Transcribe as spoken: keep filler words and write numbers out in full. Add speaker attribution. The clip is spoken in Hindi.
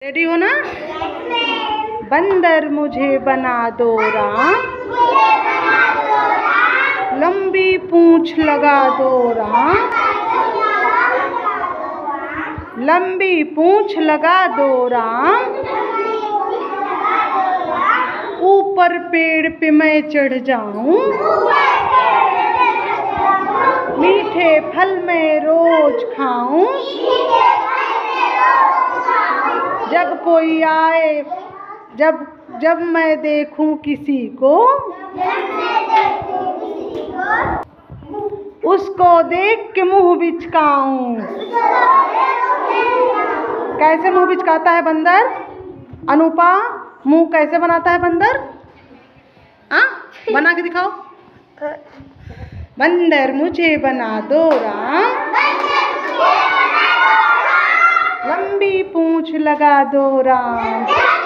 Speaker 1: रेडी हो ना? बंदर मुझे बना दो राम, लंबी पूंछ लगा दो राम, लंबी पूंछ लगा दो राम, ऊपर पेड़ पे मैं चढ़ जाऊं, मीठे फल मैं रोज खाऊं, जब कोई आए जब जब मैं देखूं किसी को, उसको देख के मुंह बिचकाऊं। कैसे मुंह बिचकाता है बंदर? अनुपा, मुंह कैसे बनाता है बंदर? हाँ, बना के दिखाओ। बंदर मुझे बना दो राम, लंबी पूंछ लगा दो राम।